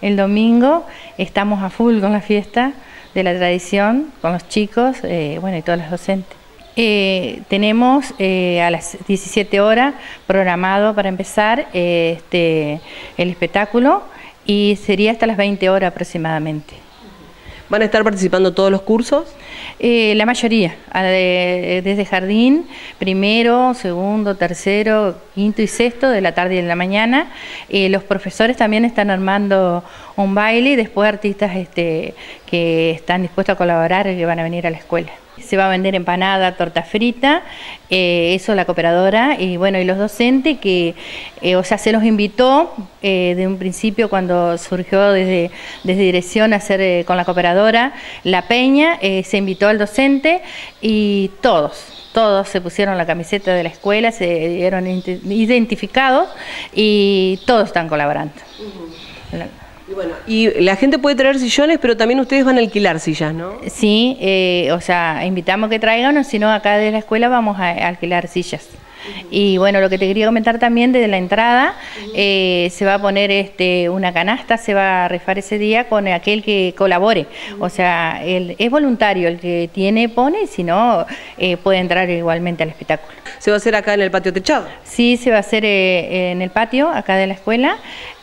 el domingo estamos a full con la fiesta de la tradición, con los chicos, bueno, y todas las docentes. Tenemos a las 17 horas programado para empezar el espectáculo y sería hasta las 20 horas aproximadamente. ¿Van a estar participando todos los cursos? La mayoría, desde jardín, primero, segundo, tercero, quinto y sexto, de la tarde y de la mañana. Los profesores también están armando un baile y después artistas que están dispuestos a colaborar y que van a venir a la escuela. Se va a vender empanada, torta frita, eso la cooperadora y bueno, y los docentes que, o sea, se los invitó de un principio cuando surgió desde dirección a hacer con la cooperadora la peña, se invitó al docente y todos se pusieron la camiseta de la escuela, se dieron identificados y todos están colaborando. Y bueno, y la gente puede traer sillones, pero también ustedes van a alquilar sillas, ¿no? Sí, o sea, invitamos que traigan, o si no, acá de la escuela vamos a alquilar sillas. Y bueno, lo que te quería comentar también desde la entrada, se va a poner una canasta, se va a rifar ese día con aquel que colabore. O sea, es voluntario, el que tiene pone, y si no, puede entrar igualmente al espectáculo. ¿Se va a hacer acá en el patio techado? Sí, se va a hacer en el patio, acá de la escuela.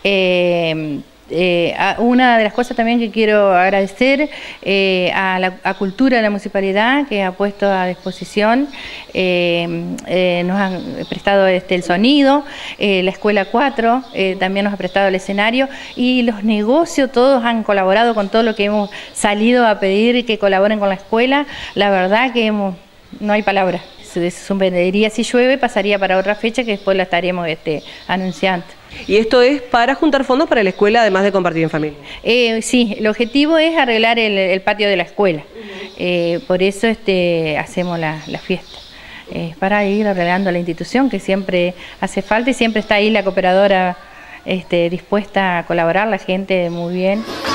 Una de las cosas también que quiero agradecer a Cultura de la Municipalidad, que ha puesto a disposición, nos han prestado el sonido, la Escuela 4 también nos ha prestado el escenario y los negocios todos han colaborado con todo lo que hemos salido a pedir que colaboren con la escuela. La verdad que no hay palabras. Se suspendería si llueve, pasaría para otra fecha que después la estaremos anunciando. ¿Y esto es para juntar fondos para la escuela, además de compartir en familia? Sí, el objetivo es arreglar el patio de la escuela. Por eso hacemos la fiesta. Para ir arreglando la institución, que siempre hace falta y siempre está ahí la cooperadora dispuesta a colaborar, la gente muy bien.